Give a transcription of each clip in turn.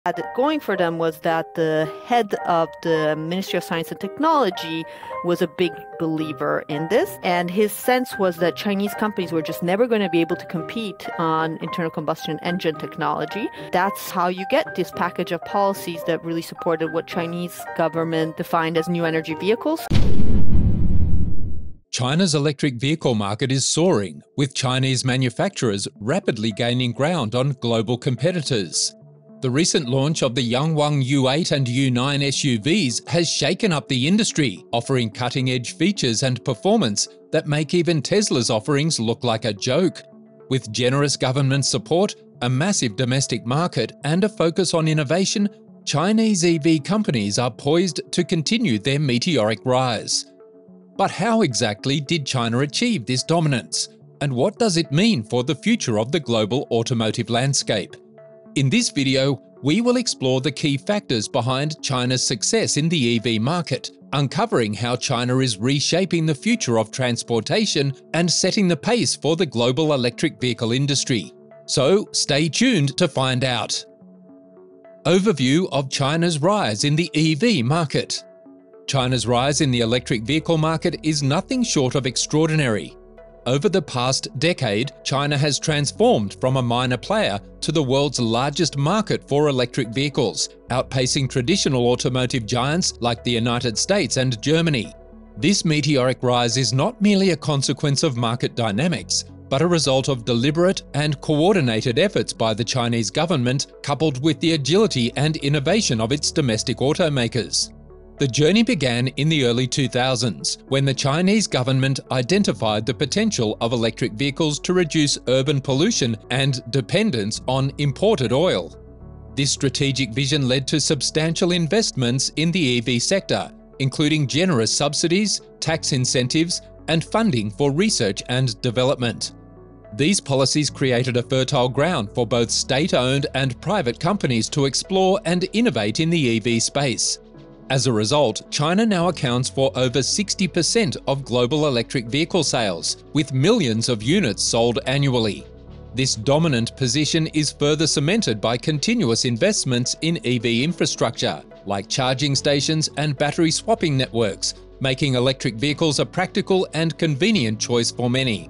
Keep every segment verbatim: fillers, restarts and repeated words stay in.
had going for them was that the head of the Ministry of Science and Technology was a big believer in this, and his sense was that Chinese companies were just never going to be able to compete on internal combustion engine technology. That's how you get this package of policies that really supported what Chinese government defined as new energy vehicles. China's electric vehicle market is soaring, with Chinese manufacturers rapidly gaining ground on global competitors. The recent launch of the Yangwang U eight and U nine S U Vs has shaken up the industry, offering cutting-edge features and performance that make even Tesla's offerings look like a joke. With generous government support, a massive domestic market, and a focus on innovation, Chinese E V companies are poised to continue their meteoric rise. But how exactly did China achieve this dominance? And what does it mean for the future of the global automotive landscape? In this video, we will explore the key factors behind China's success in the E V market, uncovering how China is reshaping the future of transportation and setting the pace for the global electric vehicle industry. So stay tuned to find out. Overview of China's rise in the E V market. China's rise in the electric vehicle market is nothing short of extraordinary. Over the past decade, China has transformed from a minor player to the world's largest market for electric vehicles, outpacing traditional automotive giants like the United States and Germany. This meteoric rise is not merely a consequence of market dynamics, but a result of deliberate and coordinated efforts by the Chinese government, coupled with the agility and innovation of its domestic automakers. The journey began in the early two thousands, when the Chinese government identified the potential of electric vehicles to reduce urban pollution and dependence on imported oil. This strategic vision led to substantial investments in the E V sector, including generous subsidies, tax incentives, and funding for research and development. These policies created a fertile ground for both state-owned and private companies to explore and innovate in the E V space. As a result, China now accounts for over sixty percent of global electric vehicle sales, with millions of units sold annually. This dominant position is further cemented by continuous investments in E V infrastructure, like charging stations and battery swapping networks, making electric vehicles a practical and convenient choice for many.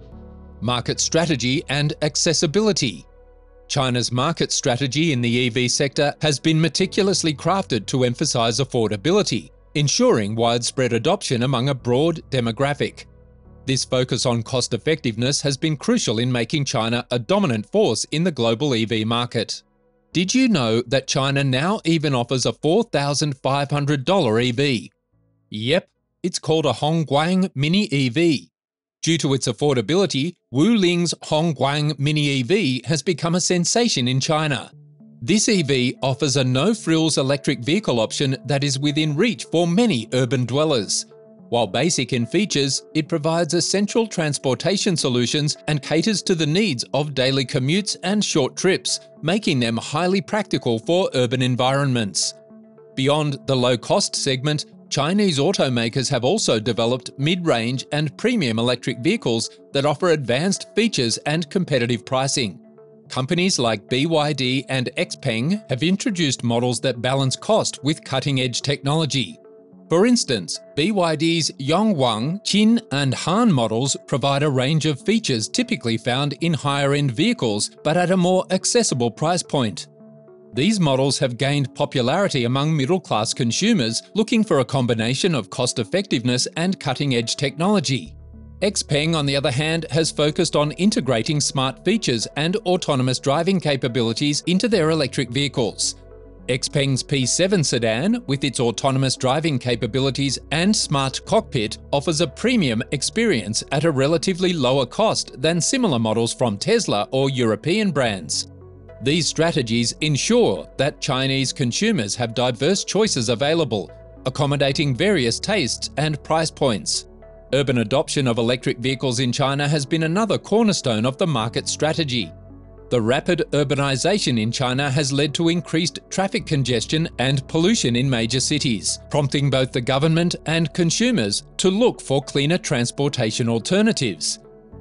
Market strategy and accessibility. China's market strategy in the E V sector has been meticulously crafted to emphasize affordability, ensuring widespread adoption among a broad demographic. This focus on cost-effectiveness has been crucial in making China a dominant force in the global E V market. Did you know that China now even offers a four thousand five hundred dollar E V? Yep, it's called a Yangwang Mini E V. Due to its affordability, Wuling's Yangwang Mini E V has become a sensation in China. This E V offers a no-frills electric vehicle option that is within reach for many urban dwellers. While basic in features, it provides essential transportation solutions and caters to the needs of daily commutes and short trips, making them highly practical for urban environments. Beyond the low-cost segment, Chinese automakers have also developed mid-range and premium electric vehicles that offer advanced features and competitive pricing. Companies like B Y D and XPeng have introduced models that balance cost with cutting-edge technology. For instance, B Y D's Yangwang, Qin and Han models provide a range of features typically found in higher-end vehicles, but at a more accessible price point. These models have gained popularity among middle-class consumers looking for a combination of cost-effectiveness and cutting-edge technology. XPeng, on the other hand, has focused on integrating smart features and autonomous driving capabilities into their electric vehicles. XPeng's P seven sedan, with its autonomous driving capabilities and smart cockpit, offers a premium experience at a relatively lower cost than similar models from Tesla or European brands. These strategies ensure that Chinese consumers have diverse choices available, accommodating various tastes and price points. Urban adoption of electric vehicles in China has been another cornerstone of the market strategy. The rapid urbanization in China has led to increased traffic congestion and pollution in major cities, prompting both the government and consumers to look for cleaner transportation alternatives.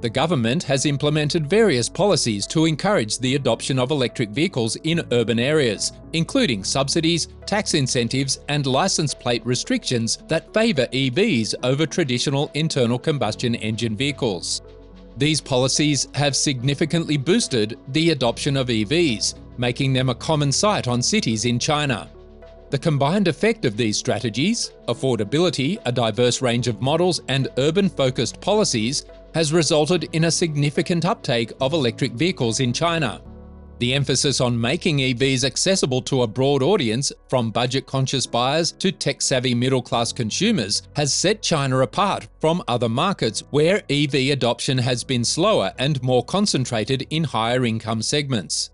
The government has implemented various policies to encourage the adoption of electric vehicles in urban areas, including subsidies, tax incentives, and license plate restrictions that favour E Vs over traditional internal combustion engine vehicles. These policies have significantly boosted the adoption of E Vs, making them a common sight on cities in China. The combined effect of these strategies, affordability, a diverse range of models, and urban-focused policies, has resulted in a significant uptake of electric vehicles in China. The emphasis on making E Vs accessible to a broad audience, from budget-conscious buyers to tech-savvy middle-class consumers, has set China apart from other markets where E V adoption has been slower and more concentrated in higher-income segments.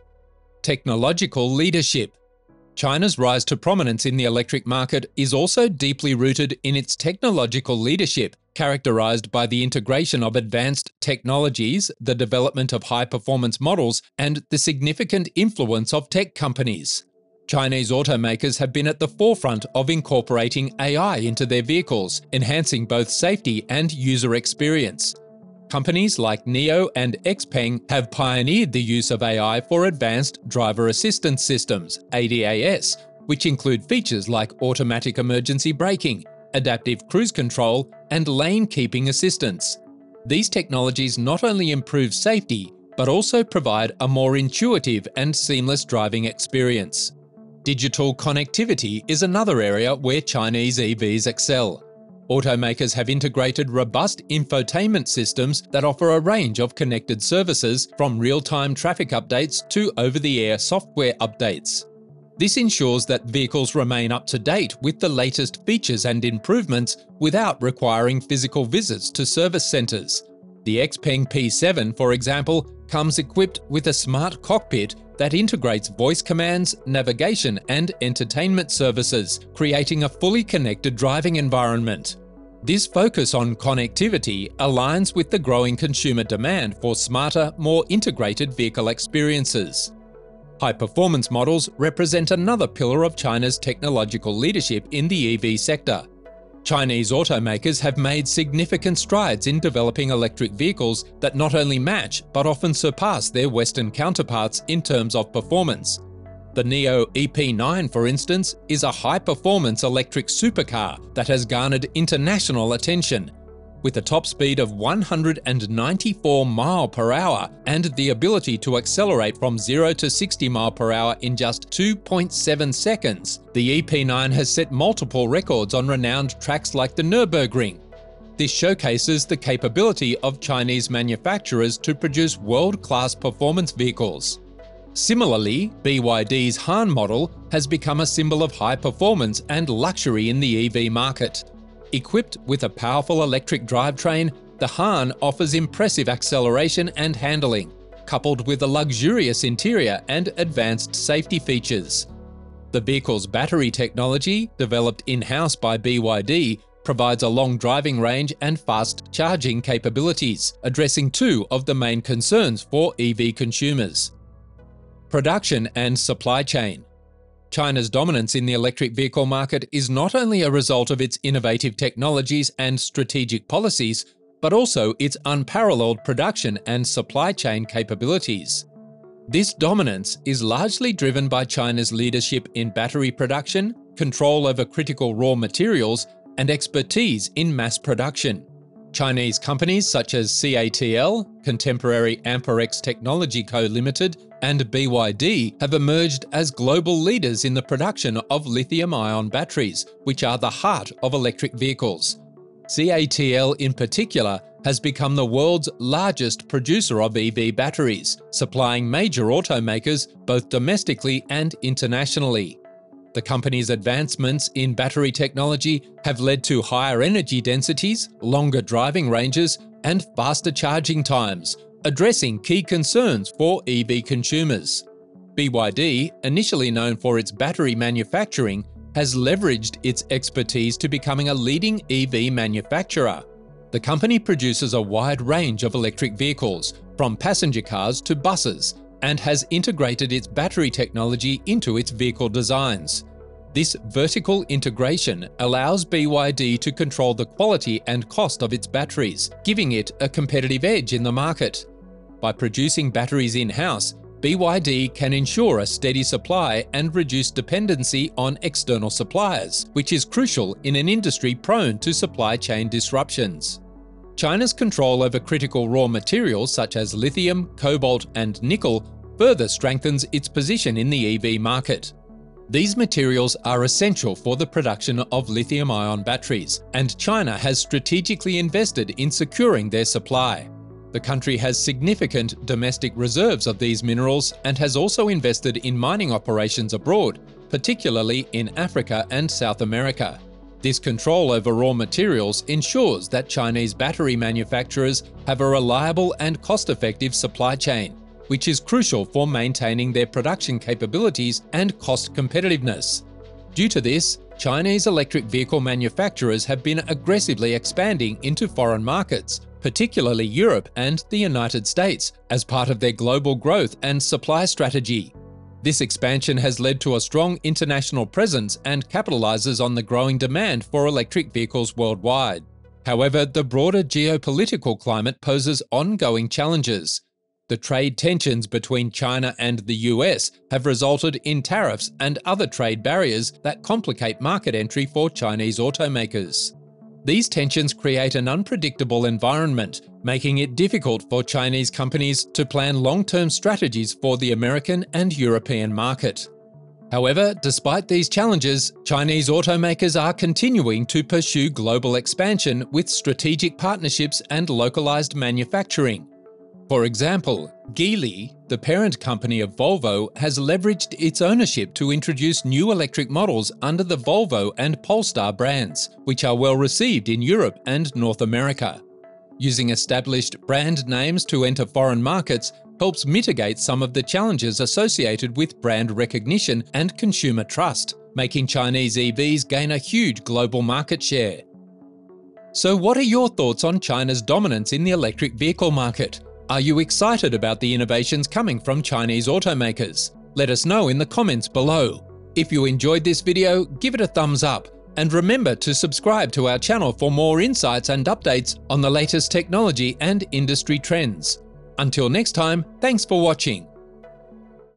Technological leadership. China's rise to prominence in the electric market is also deeply rooted in its technological leadership, characterized by the integration of advanced technologies, the development of high-performance models, and the significant influence of tech companies. Chinese automakers have been at the forefront of incorporating A I into their vehicles, enhancing both safety and user experience. Companies like NIO and XPeng have pioneered the use of A I for advanced driver assistance systems, A D A S, which include features like automatic emergency braking, adaptive cruise control, and lane keeping assistance. These technologies not only improve safety, but also provide a more intuitive and seamless driving experience. Digital connectivity is another area where Chinese E Vs excel. Automakers have integrated robust infotainment systems that offer a range of connected services, from real-time traffic updates to over-the-air software updates. This ensures that vehicles remain up to date with the latest features and improvements without requiring physical visits to service centres. The XPeng P seven, for example, comes equipped with a smart cockpit that integrates voice commands, navigation, and entertainment services, creating a fully connected driving environment. This focus on connectivity aligns with the growing consumer demand for smarter, more integrated vehicle experiences. High-performance models represent another pillar of China's technological leadership in the E V sector. Chinese automakers have made significant strides in developing electric vehicles that not only match but often surpass their Western counterparts in terms of performance. The NIO E P nine, for instance, is a high-performance electric supercar that has garnered international attention. With a top speed of one hundred ninety-four miles per hour and the ability to accelerate from zero to sixty miles per hour in just two point seven seconds, the E P nine has set multiple records on renowned tracks like the Nürburgring. This showcases the capability of Chinese manufacturers to produce world-class performance vehicles. Similarly, B Y D's Han model has become a symbol of high performance and luxury in the E V market. Equipped with a powerful electric drivetrain, the Han offers impressive acceleration and handling, coupled with a luxurious interior and advanced safety features. The vehicle's battery technology, developed in-house by B Y D, provides a long driving range and fast charging capabilities, addressing two of the main concerns for E V consumers. Production and supply chain. China's dominance in the electric vehicle market is not only a result of its innovative technologies and strategic policies, but also its unparalleled production and supply chain capabilities. This dominance is largely driven by China's leadership in battery production, control over critical raw materials, and expertise in mass production. Chinese companies such as C A T L, Contemporary Amperex Technology Co Limited, and B Y D have emerged as global leaders in the production of lithium-ion batteries, which are the heart of electric vehicles. C A T L in particular has become the world's largest producer of E V batteries, supplying major automakers both domestically and internationally. The company's advancements in battery technology have led to higher energy densities, longer driving ranges, and faster charging times, addressing key concerns for E V consumers. B Y D, initially known for its battery manufacturing, has leveraged its expertise to becoming a leading E V manufacturer. The company produces a wide range of electric vehicles, from passenger cars to buses, and has integrated its battery technology into its vehicle designs. This vertical integration allows B Y D to control the quality and cost of its batteries, giving it a competitive edge in the market. By producing batteries in-house, B Y D can ensure a steady supply and reduce dependency on external suppliers, which is crucial in an industry prone to supply chain disruptions. China's control over critical raw materials such as lithium, cobalt, and nickel further strengthens its position in the E V market. These materials are essential for the production of lithium-ion batteries, and China has strategically invested in securing their supply. The country has significant domestic reserves of these minerals and has also invested in mining operations abroad, particularly in Africa and South America. This control over raw materials ensures that Chinese battery manufacturers have a reliable and cost-effective supply chain, which is crucial for maintaining their production capabilities and cost competitiveness. Due to this, Chinese electric vehicle manufacturers have been aggressively expanding into foreign markets, particularly Europe and the United States, as part of their global growth and supply strategy. This expansion has led to a strong international presence and capitalizes on the growing demand for electric vehicles worldwide. However, the broader geopolitical climate poses ongoing challenges. The trade tensions between China and the U S have resulted in tariffs and other trade barriers that complicate market entry for Chinese automakers. These tensions create an unpredictable environment, making it difficult for Chinese companies to plan long-term strategies for the American and European market. However, despite these challenges, Chinese automakers are continuing to pursue global expansion with strategic partnerships and localized manufacturing. For example, Geely, the parent company of Volvo, has leveraged its ownership to introduce new electric models under the Volvo and Polestar brands, which are well received in Europe and North America. Using established brand names to enter foreign markets helps mitigate some of the challenges associated with brand recognition and consumer trust, making Chinese E Vs gain a huge global market share. So what are your thoughts on China's dominance in the electric vehicle market? Are you excited about the innovations coming from Chinese automakers? Let us know in the comments below. If you enjoyed this video, give it a thumbs up, and remember to subscribe to our channel for more insights and updates on the latest technology and industry trends. Until next time, thanks for watching.